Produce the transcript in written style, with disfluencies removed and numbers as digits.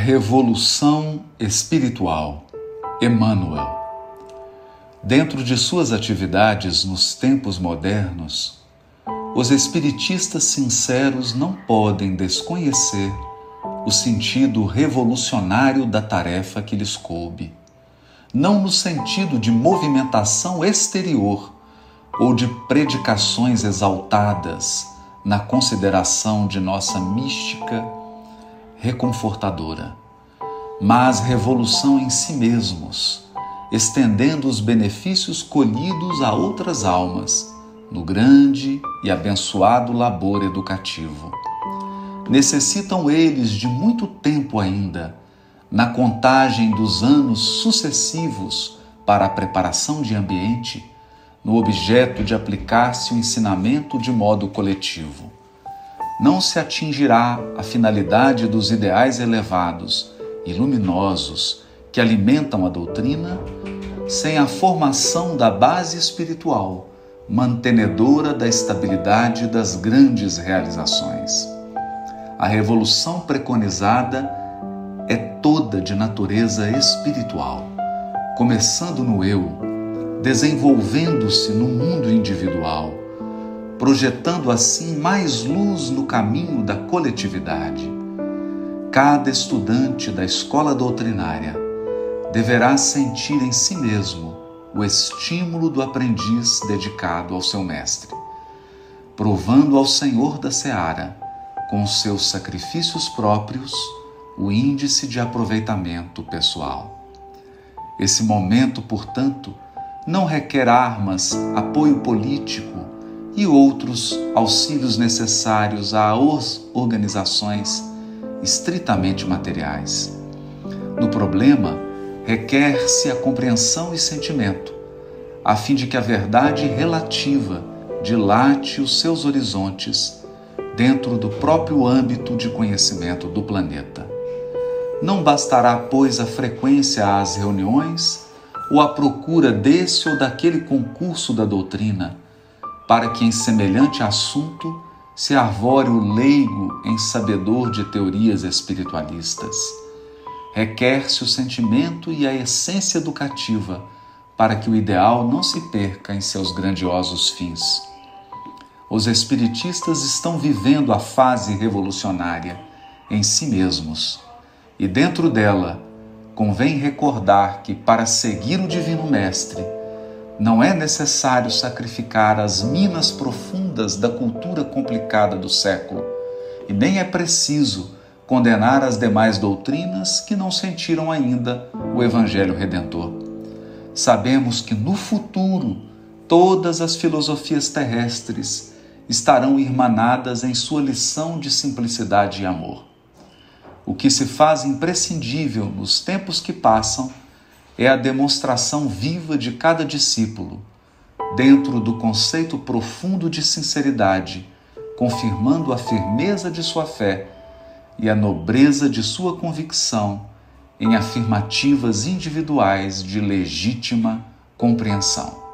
Revolução espiritual, Emmanuel. Dentro de suas atividades nos tempos modernos, os espiritistas sinceros não podem desconhecer o sentido revolucionário da tarefa que lhes coube, não no sentido de movimentação exterior ou de predicações exaltadas na consideração de nossa mística reconfortadora, mas revolução em si mesmos, estendendo os benefícios colhidos a outras almas no grande e abençoado labor educativo. Necessitam eles de muito tempo ainda, na contagem dos anos sucessivos para a preparação de ambiente, no objeto de aplicar-se o ensinamento de modo coletivo. Não se atingirá a finalidade dos ideais elevados e luminosos que alimentam a doutrina sem a formação da base espiritual, mantenedora da estabilidade das grandes realizações. A revolução preconizada é toda de natureza espiritual, começando no eu, desenvolvendo-se no mundo individual, projetando assim mais luz no caminho da coletividade. Cada estudante da escola doutrinária deverá sentir em si mesmo o estímulo do aprendiz dedicado ao seu mestre, provando ao Senhor da Seara, com seus sacrifícios próprios, o índice de aproveitamento pessoal. Esse momento, portanto, não requer armas, apoio político e outros auxílios necessários às organizações estritamente materiais. No problema, requer-se a compreensão e sentimento, a fim de que a verdade relativa dilate os seus horizontes dentro do próprio âmbito de conhecimento do planeta. Não bastará, pois, a frequência às reuniões ou a procura desse ou daquele concurso da doutrina, para que em semelhante assunto se arvore o leigo em sabedor de teorias espiritualistas. Requer-se o sentimento e a essência educativa para que o ideal não se perca em seus grandiosos fins. Os espiritistas estão vivendo a fase revolucionária em si mesmos, e dentro dela convém recordar que para seguir o Divino Mestre não é necessário sacrificar as minas profundas da cultura complicada do século, e nem é preciso condenar as demais doutrinas que não sentiram ainda o Evangelho Redentor. Sabemos que no futuro todas as filosofias terrestres estarão irmanadas em sua lição de simplicidade e amor. O que se faz imprescindível nos tempos que passam é a demonstração viva de cada discípulo, dentro do conceito profundo de sinceridade, confirmando a firmeza de sua fé e a nobreza de sua convicção em afirmativas individuais de legítima compreensão.